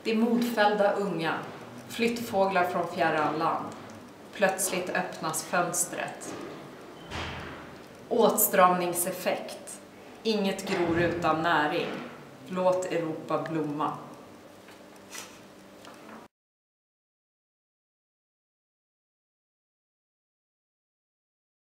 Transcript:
De modfällda unga, flyttfåglar från fjärran land. Plötsligt öppnas fönstret. Åtstramningseffekt. Inget gror utan näring. Låt Europa blomma.